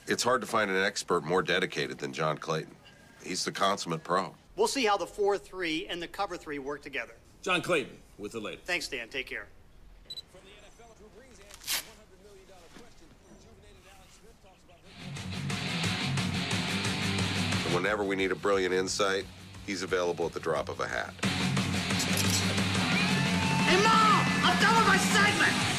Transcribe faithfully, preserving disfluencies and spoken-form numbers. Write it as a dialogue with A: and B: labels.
A: It's hard to find an expert more dedicated than John Clayton. He's the consummate pro.
B: We'll see how the four three and the cover three work together.
C: John Clayton with the latest.
B: Thanks, Dan. Take care.
D: From the N F L, Drew Brees answers the one hundred million dollar question. Rejuvenated Alex Smith talks about
A: And whenever we need a brilliant insight, he's available at the drop of a hat.
E: Hey, Mom! I'm done with my segment!